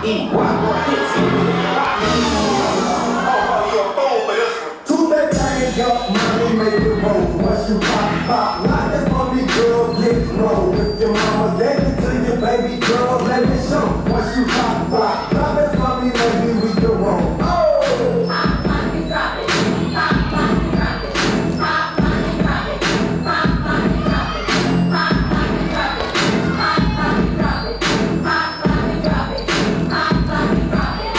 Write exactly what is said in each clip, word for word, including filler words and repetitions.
E Y. Hits it. Oh, you're a fool for this one. To that thing up, money make it roll. Once you pop, pop, like that for me, girl, get roll. If your mama gave it to you, baby girl, let me show. Once you pop, pop, drop it for me, maybe we can roll. Oh! Pop, pop, and drop it. Pop, pop, and drop it. Pop, pop, and drop it. Pop, pop, and drop it. Pop, pop, and drop it. Pop, pop, and drop it. Pop, pop, and drop it. Pop, pop, and drop it.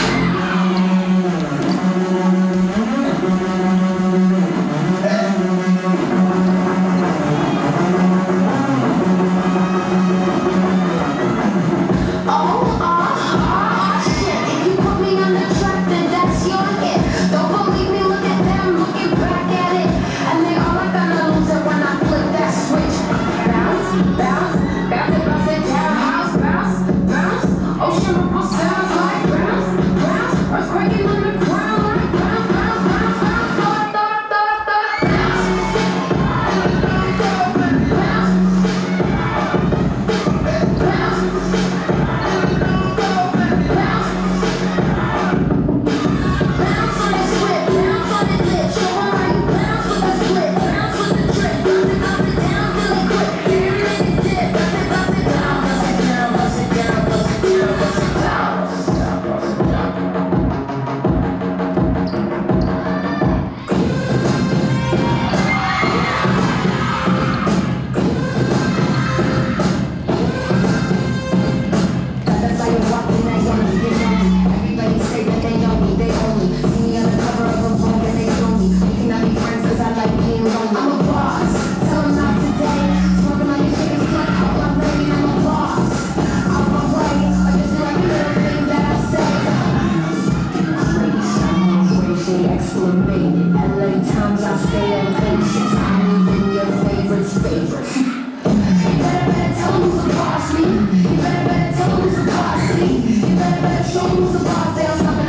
Oh, oh, oh, shit. If you put me on the track, then that's your hit. Don't believe me, look at them looking back at it. And they all are gonna lose it when I flip that switch. Bounce, bounce, bounce it, bounce it, townhouse, bounce, bounce. Ocean ripple sounds like bounce, bounce. Earthquaking on the ground like bounce, bounce, bounce, bounce. Thud, thud, thud, thud, bounce. Bounce. Bounce. Bounce on the split, bounce on the glitch. Show 'em how you bounce with the split, bounce with the trick. Bounce it, bounce it down really quick. Get it, make it dip. Bounce it, bounce it down, bounce it down, bounce it down, bounce it down, bounce it down. That's how you're walking, that young, you know. Everybody say that they know me, they own me. See me on the cover of a book and they know me. We cannot be friends 'cause I like being lonely. I'm a boss, tell them not today. Smoking on your chickens, cut out my brain. I'm a boss, out my way. I just do every little thing that I say. Crazy, I'm crazy, exclamated. L A times I stay on patience. I'm even your favorite's favorite. You better better tell them who's the boss, me. You better better tell them who's the boss, me. You better better show them who's the boss. They'll stop